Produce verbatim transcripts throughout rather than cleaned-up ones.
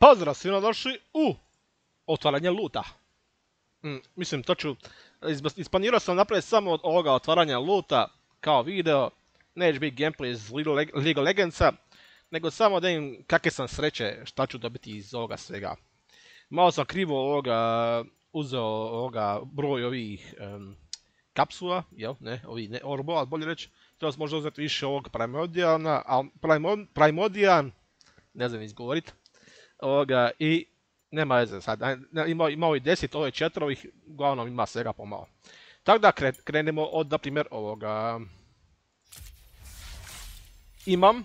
Pozdrav svima došli u otvaranje luta. Mm, mislim, to ću... Isplanirao sam napraviti samo od ovoga otvaranja luta kao video. Neće biti gameplay iz League of Legendsa, nego samo da im kakve sam sreće šta ću dobiti iz ovoga svega. Malo sam krivo ovoga uzeo ovoga broj ovih um, kapsula, jel, ne, ovih ne, orbova, bolje reći. Trebao sam možda uzeti više ovog Primordiana, ali Primordian, ne znam izgovorit. Ovoga, i nema veze sad, ima, ima ovih deset, ovo je četiri, ovih uglavnom ima svega pomalo. Tako da kre, krenemo od, na primjer, ovoga... Imam...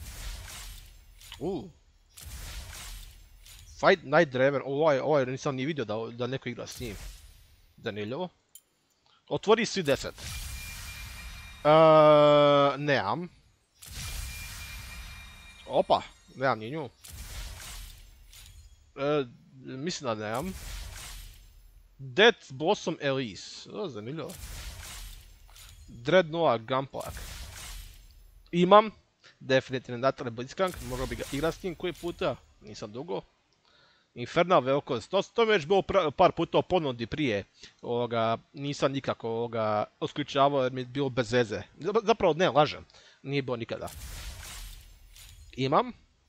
Uh. Fight Night Driver, ovaj, ovaj nisam ni vidio da, da neko igra s njim. Zanimljivo. Otvori svi deset. Uh, nemam. Opa, nemam ni nju. E, mislim da nemam. Death Blossom Elise. O, zanimljivo. Dreadnought Gunplank. Imam. Definitivno Natale Blitzcrank. Mogao bi ga igrati s njim koji puta. Nisam dugo. Infernal Velikost. To, to mi već bilo par puta o ponudi prije. Ovoga, nisam nikako ovoga osključavao jer mi je bilo bez veze. Zapravo ne, lažem. Nije bilo nikada. Imam.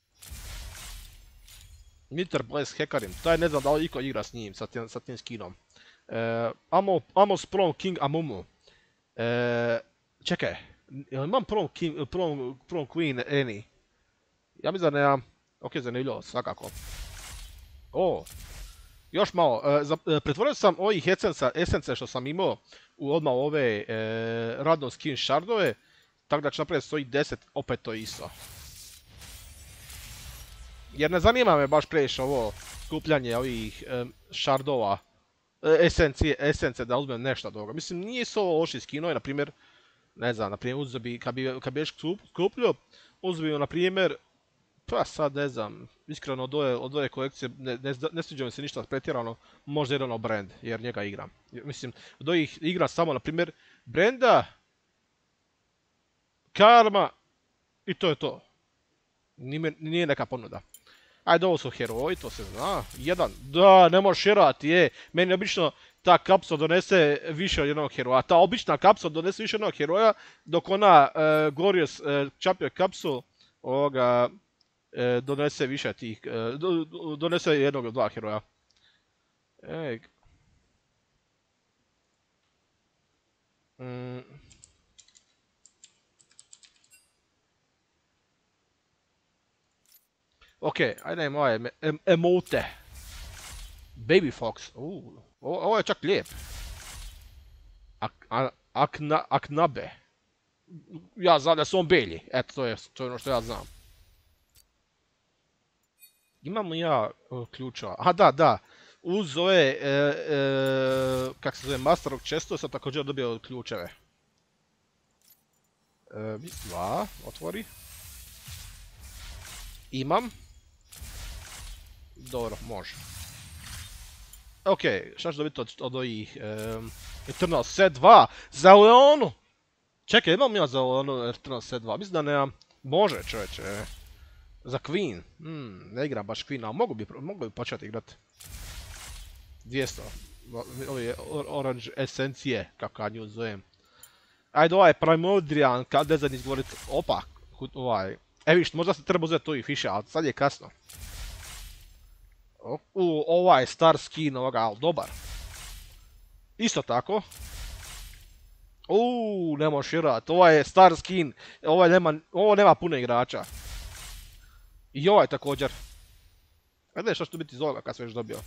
Mitter Blaze Hekarim, taj ne znam da li iko igra s njim, sa tim, sa tim skinom. E, Amo, Amos Prom King Amumu. E, čekaj, jel imam Prom, King, Prom, Prom Queen Annie? Ja mislim da nemam. Ok, zanimljivo, svakako. O, još malo. E, za, e, pretvorio sam ovih esenca, esence što sam imao u odmah ove e, radno skin shardove, tako da ću napraviti svojih deset, opet to isto. Jer ne zanima me baš previše ovo skupljanje ovih um, shardova, esencije, esence da uzmem nešto od ovoga. Mislim, nije su ovo loši skinovi, na primjer, ne znam, na primjer, uzeo bi, kad bi, kad bi još skupljio, uzeo bi, na primjer, pa sad ne znam, iskreno od ove, od ove kolekcije ne, ne, ne sviđa mi se ništa pretjerano, možda jedan brand, jer njega igram. Mislim, od ovih igram samo, na primjer, Brenda, Karma i to je to. Nije, nije neka ponuda. Ajde, ovo su heroji, to se zna. Jedan, da, ne možeš herati, je. Meni obično ta kapsula donese više od jednog heroja. Ta obična kapsula donese više od jednog heroja, dok ona uh, Glorious uh, Champion kapsul ovoga, uh, donese više tih, uh, do, donese jednog od dva heroja. Ej. Mm. Ok, ajde imamo ovaj em, emote. Baby Fox, uuu, ovo, ovo je čak lijep. Ak, a, akna, aknabe. Ja znam da su on belji, eto to je, to je ono što ja znam. Imam li ja uh, ključeva? Aha, da, da. Uz ove, e, e, kak se zove, Master of Chesto sam također dobio ključeve. E, dva, otvori. Imam. Dobro, može. Ok, šta ću dobiti od, od ovih um, Eternal Set dva za Leonu? Čekaj, imam ja za Leonu Eternal Set dva, mislim da nemam. Može čovječe. Za Queen, hmm, ne igram baš Queen, ali mogu bi, mogu bi početi igrat. dvjesto, ovi Orange esencije, kako ja nju zovem. Ajde ovaj Primordian, kad ne znam izgovorit, opa, ovaj. E viš, možda se treba uzeti ovih više, ali sad je kasno. U, ovaj star skin ovoga, ali dobar. Isto tako. Uuu, ne možeš irat, ovaj je star skin, ovaj nema, ovo nema puno igrača. I ovaj također. Ajde, što će tu biti iz ovoga kad sam već dobio.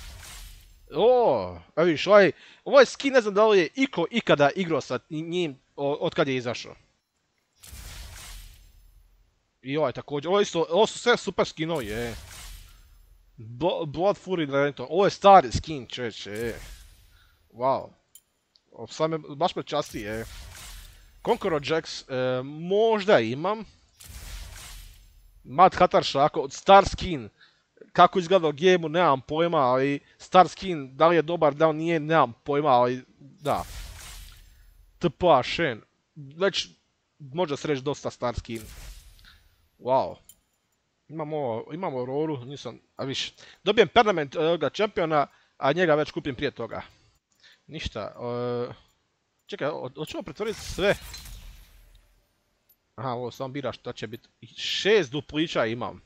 O, a vidiš, ovaj, ovaj skin ne znam da li je iko ikada igrao sa njim od kad je izašao. I ovaj također, ovo, isto, ovo su sve super skinovi, je. Blood Fury Dragonton, ovo je stari skin, čeče, je. Wow. Sad me, baš me časti, je. Conqueror Jax, e, možda imam. Mad Hatter Shako, star skin. Kako izgleda u gameu, nemam pojma, ali star skin, da li je dobar, da li nije, nemam pojma, ali da. T P A Shen, već može se reći dosta star skin. Wow. Imamo, imamo Auroru, nisam, a viš, dobijem permanent ovoga čempiona, a njega već kupim prije toga. Ništa, uh, čekaj, hoćemo pretvoriti sve. Aha, ovo samo biraš šta će biti. Šest duplića imam.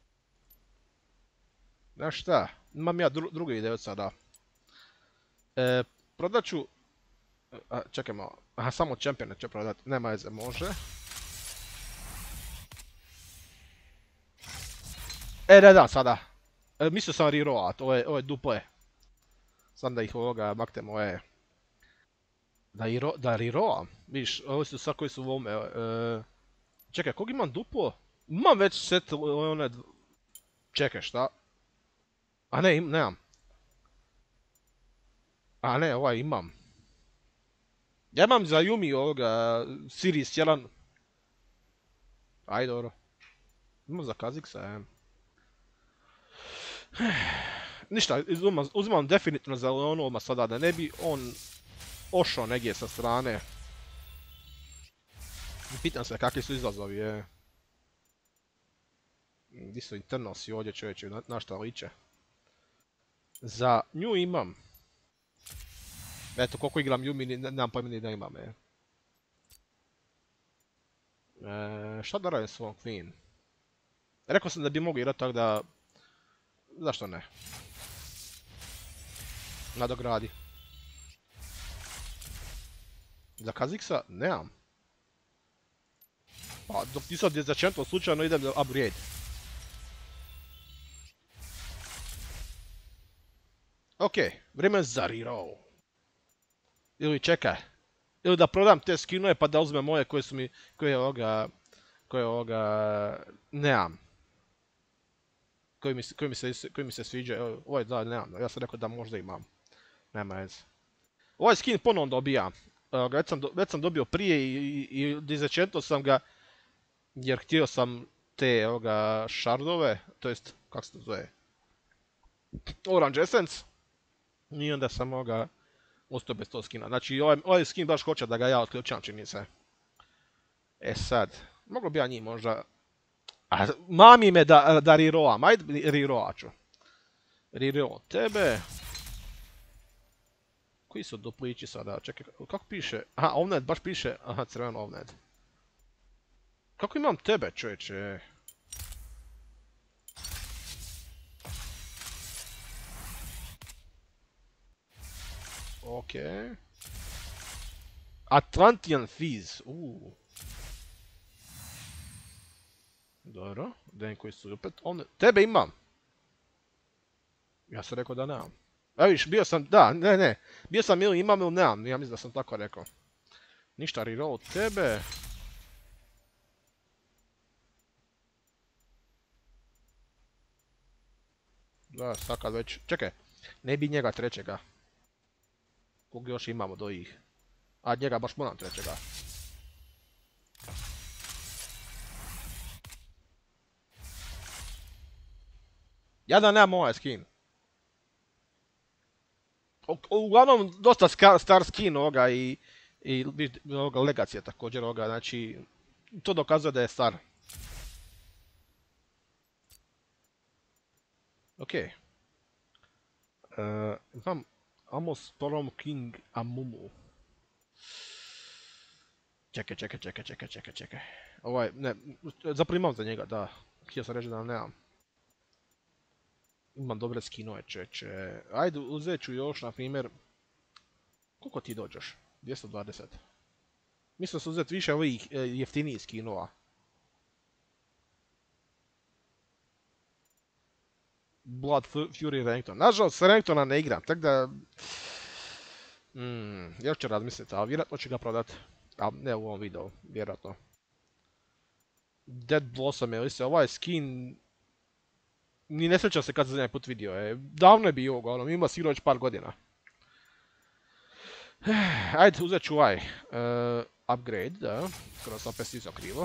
Znaš šta, imam ja dru, drugu ideju sada. E, prodat ću... A, čekaj malo, aha, samo čempione ću prodat, nema veze, može. E, ne da, sada. E, mislio sam reroat, ovo je, ovo je duple. Sam da ih ovoga maknemo, e. Da, iro, da reroam, vidiš, ovo su sad koji su u ovome. E, čekaj, kog imam duplo? Imam već set one... Čekaj, šta? A ne, im, nemam. A ne, ovaj imam. Ja imam za Yumi ovoga, Series jedan. Ajde, dobro. Imam za Kha'Zix, e. Ništa, uzimam, uzimam definitivno za Leonoma sada, da ne bi on ošao negdje sa strane. Pitam se kakvi su izazovi, je. Gdje su internalsi ovdje, čovječe, na, na šta liče. Za nju imam. Eto, koliko igram Yumi, nemam pojma ni da imam, je. E, šta da radim s ovom Queen? Rekao sam da bi mogu igrati tako da... Zašto ne? Nadogradi. Za Kha'Zixa nemam. Pa dok nisam dječanto slučajno idem da upgrade. Okej, okay, vrijeme za reroll. Ili čekaj. Ili da prodam te skinove pa da uzmem moje koje su mi... Koje ovoga... Koje ovoga... Nemam. Koji mi, koji mi, se, koji mi se sviđaju. Ovaj da, nemam. Ja sam rekao da možda imam. Nema veze. Ovaj skin ponovno dobijam. Već sam, do, već sam dobio prije i, i, i dizačento sam ga jer htio sam te ovoga shardove, to jest, kako se to zove? Orange Essence. I onda sam ovoga ostao bez tog skina. Znači ovaj, ovaj skin baš hoće da ga ja otključam, čini se. E sad, moglo bi ja njih možda... A, mami me da, da reroam, ajde reroat ću. Reroll tebe. Koji su duplići sada? Čekaj, kako piše? Aha, Ovned, baš piše, aha, crveno Ovned. Kako imam tebe, čovječe? Okej. Okay. Atlantean Fizz, uuu. Dobro, den koji su opet Ovned. Tebe imam! Ja sam rekao da nemam. A viš, bio sam, da, ne, ne. Bio sam ili imam ili nemam, ja mislim da sam tako rekao. Ništa, reroll tebe. Da, sad kad već, čekaj, ne bi njega trećega. Kog još imamo do ih. A njega baš moram trećega. Ja da nemam ovaj skin. Uglavnom, dosta star skin ovoga i, i ovoga Legacy je također ovoga, znači, to dokazuje da je star. Okej. Okay. Uh, imam Amos Storm King Amumu. Čekaj, čekaj, čekaj, čekaj, čekaj, čekaj. Ovaj, ne, zapravo imam za njega, da. Htio sam reći da nemam. Imam dobre skinove, čeče. Ajde, uzet ću još, na primjer... Koliko ti dođeš? dvjesto dvadeset. Mislim da su uzeti više ovih e, jeftinijih skinova. Blood Fury Renekton. Nažalost, s Renektona ne igram, tako da... Mm, još ću razmisliti, ali vjerojatno ću ga prodati. Ali ne u ovom videu, vjerojatno. Dead Blossom je, li se ovaj skin... Ni ne sjećam se kad sam zadnji put vidio, je. Davno je bio uglavnom, ima sigurno već par godina. Ajde, uzet ću ovaj. Uh, upgrade, da. Skoro sam opet stisao krivo.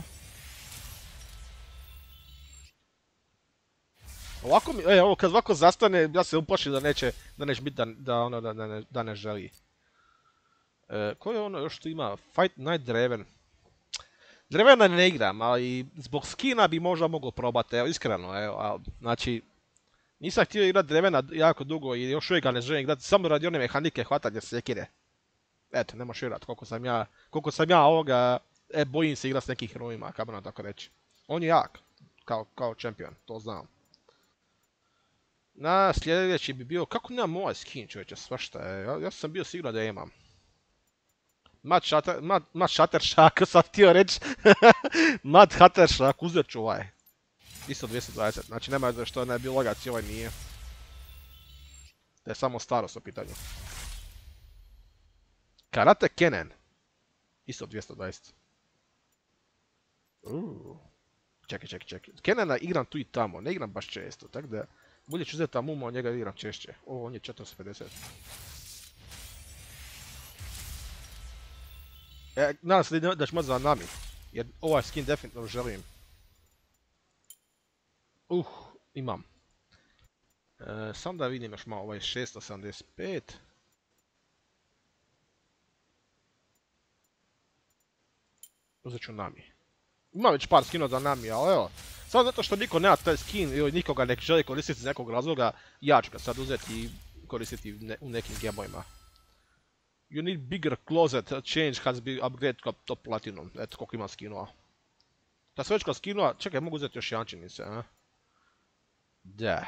Ovako mi, e, ovo kad ovako zastane, ja se uplašim da neće, da neće biti da, da, ono, da, da, ne, da ne želi. Uh, ko je ono još što ima? Fight Night Draven. Drevena ne igram, ali zbog skina bi možda mogao probati, evo, iskreno, evo, a, znači, nisam htio igrati Drevena jako dugo i još uvijek ga ne želim igrati, samo radi one mehanike hvatanja sekire. Eto, ne možeš igrati koliko sam ja, koliko sam ja ovoga, e, bojim se igrati s nekih herojima, kako nam tako reći. On je jak, kao, kao čempion, to znam. Na sljedeći bi bio, kako nemam ovaj skin čovječe, svašta je, ja, ja sam bio siguran da imam. Mad Shatter, Mad, Mad Shattershark sam htio reći. Mad Shattershark, uzet ću ovaj. Isto dvjesto dvadeset, znači nema da što ne bi logaci, ovaj nije. Da je samo starost u pitanju. Karate Kennen. Isto dvjesto dvadeset. Uuu. Čekaj, čekaj, čekaj. Kennena igram tu i tamo, ne igram baš često, tako da bolje ću uzeti Amumu, a njega igram češće. O, on je četiristo pedeset. E, nadam se da ću moći za nami, jer ovaj skin definitivno želim. Uh, imam. E, sam da vidim još malo, ovaj šesto sedamdeset pet. Uzet ću nami. Imam već par skinova za nami, ali evo. Samo zato što niko nema taj skin ili nikoga ne želi koristiti iz nekog razloga, ja ću ga sad uzeti i koristiti ne, u nekim gamojima. You need bigger closet, change has been upgrade to platinum. Eto koliko ima skinova. Ta sve već kod skinova, čekaj, mogu uzeti još jančinice, a? Da.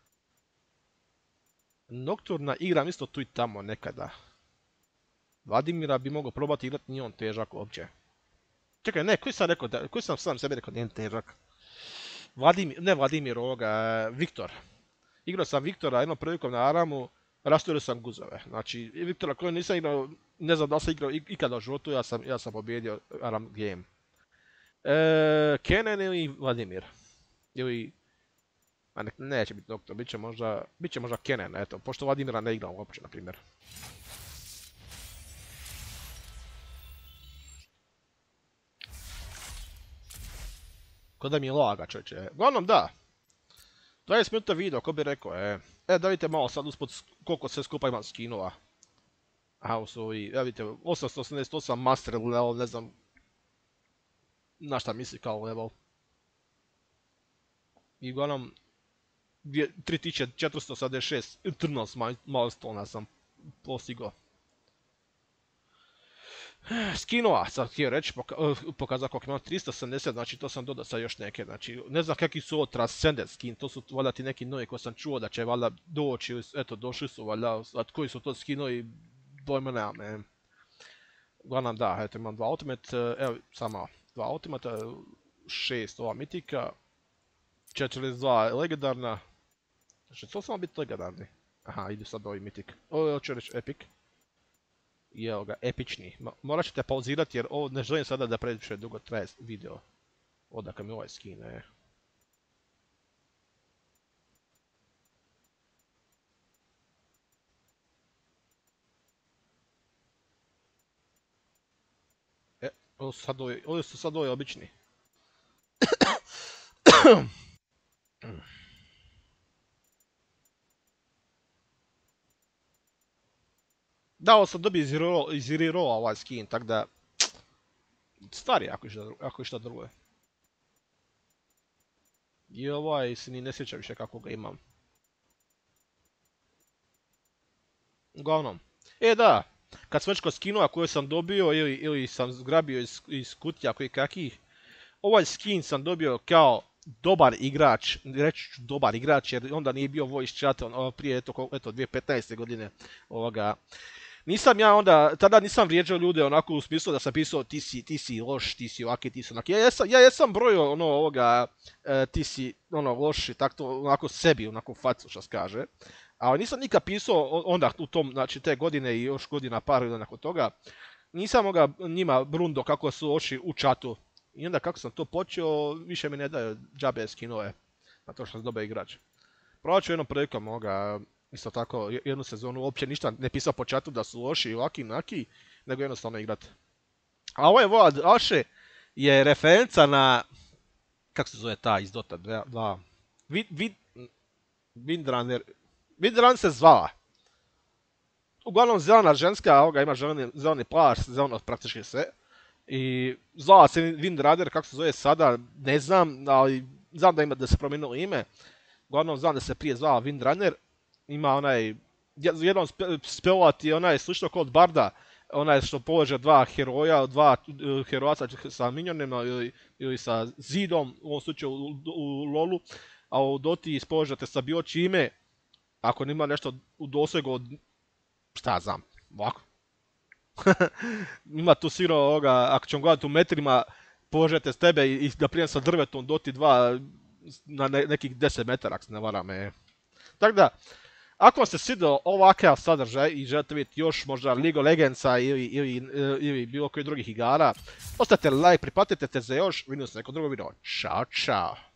Nocturna igram isto tu i tamo nekada. Vladimira bi mogao probati igrati, nije on težak uopće. Čekaj, ne, koji sam rekao, da, koji sam sam sebi rekao nije težak? Vladimir, ne Vladimir ovoga, Viktor. Igrao sam Viktora jednom prilikom na Aramu, rasturio sam guzove. Znači, Viktora koji nisam igrao, ne znam da sam igrao ikada u životu, ja sam, ja sam pobjedio Aram game. E, Kennen ili Vladimir? Ili... A ne, neće biti doktor, bit će možda, bit će možda Kennen, eto, pošto Vladimira ne igram uopće, na primjer. Ko da mi je laga, čovječe. Uglavnom da. dvadeset minuta video, ko bi rekao, e. E, da vidite malo sad uspod koliko sve skupa imam skinova. Aha, ovo su ovi, evo vidite, osamsto osamdeset osam master level, ne znam na šta misli kao level. I uglavnom, tri tisuće četiristo osamdeset šest Eternals milestone sam postigao. Skinova, sad htio reći, poka pokazao koliko imam tristo sedamdeset, znači to sam dodao sad još neke, znači ne znam kakvi su ovo Transcendent skin, to su valjda ti neki novi koji sam čuo da će valjda doći, eto došli su valjda, sad koji su to skinovi, dojma nemam, ne. Uglavnom da, eto imam dva Ultimate, evo samo dva Ultimate, šest ova mitika, četrdeset dva legendarna, znači to samo biti legendarni, aha idu sad ovi mitik, ovo ću reći epic. I evo ga, epični. Morat ćete pauzirati jer ovo ne želim sada da previše dugo traje video. Odakle mi ovaj skin, e. E, ovo su sad ovi, ovo su sad ovi obični. Da, ovo sam dobio iz Rerolla ovaj skin, tak da... Stari ako je šta drugo. I ovaj se ni ne sjeća više kako ga imam. Uglavnom. E da, kad sam već kod skinova koje sam dobio ili, ili sam zgrabio iz, iz kutija koji kakih, ovaj skin sam dobio kao dobar igrač, reći ću dobar igrač jer onda nije bio voice chat prije eto, eto dvije tisuće petnaeste godine ovoga. Nisam ja onda, tada nisam vrijeđao ljude onako u smislu da sam pisao ti si, ti si loš, ti si ovaki, ti si onaki. Ja jesam, ja jesam brojio ono ovoga, e, ti si ono loš i tako to, onako sebi, onako facu što se kaže. Ali nisam nikad pisao onda u tom, znači te godine i još godina par ili nakon toga. Nisam moga njima brundo kako su oči u čatu. I onda kako sam to počeo, više mi ne daju džabe skinove. Na to što sam dobar igrač. Probat ću jednom prilikom ovoga, isto tako jednu sezonu uopće ništa ne pisao po čatu da su loši i ovaki naki, nego jednostavno igrat. A ovaj Void Ashe je referenca na, kako se zove ta iz Dota dva, Vid, vid, Windrunner, Windrunner se zvala. Uglavnom zelena ženska, ovoga ima zeleni, zeleni plašt, zeleno praktički sve. I zvao se Windrunner, kako se zove sada, ne znam, ali znam da ima da se promijenilo ime. Uglavnom znam da se prije zvao Windrunner. Ima onaj, jedan spelovat je onaj slično kod Barda, onaj što poveže dva heroja, dva uh, herojaca sa minionima ili, ili sa zidom, u ovom slučaju u, u lolu, a u Doti ispovežete sa bilo čime, ako nima nešto u dosegu od, šta znam, ovako. Ima tu sigurno ovoga, ako ćemo gledati u metrima, povežete s tebe i, i da prijem sa drvetom Doti dva na ne, nekih deset metara, ako se ne varam. E. Tako da, ako vam se svidio ovakav sadržaj i želite vidjeti još možda League of Legendsa ili, ili, ili bilo koji drugih igara, ostavite like, pripatite se za još, vidimo se neko drugo video. Ćao, čao!